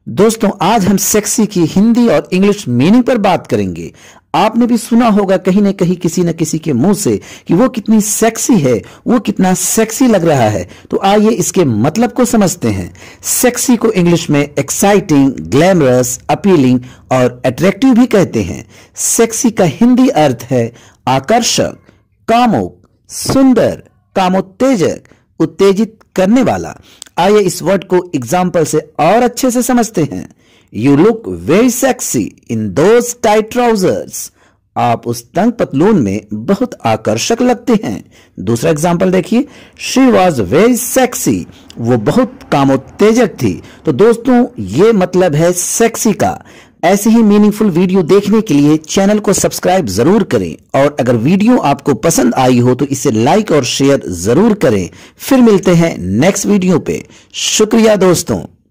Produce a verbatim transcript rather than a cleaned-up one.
दोस्तों आज हम सेक्सी की हिंदी और इंग्लिश मीनिंग पर बात करेंगे। आपने भी सुना होगा कहीं न कहीं किसी न किसी के मुंह से कि वो कितनी सेक्सी है, वो कितना सेक्सी लग रहा है। तो आइए इसके मतलब को समझते हैं। सेक्सी को इंग्लिश में एक्साइटिंग, ग्लैमरस, अपीलिंग और अट्रैक्टिव भी कहते हैं। सेक्सी का हिंदी अर्थ है आकर्षक, कामुक, सुंदर, कामोत्तेजक, उत्तेजित करने वाला। आइए इस वर्ड को एग्जाम्पल से और अच्छे से समझते हैं। You look very sexy in those tight trousers. आप उस तंग पतलून में बहुत आकर्षक लगते हैं। दूसरा एग्जाम्पल देखिए, शी वॉज वेरी सेक्सी। वो बहुत कामोत्तेजक थी। तो दोस्तों ये मतलब है सेक्सी का। ऐसे ही मीनिंगफुल वीडियो देखने के लिए चैनल को सब्सक्राइब जरूर करें और अगर वीडियो आपको पसंद आई हो तो इसे लाइक और शेयर जरूर करें। फिर मिलते हैं नेक्स्ट वीडियो पे। शुक्रिया दोस्तों।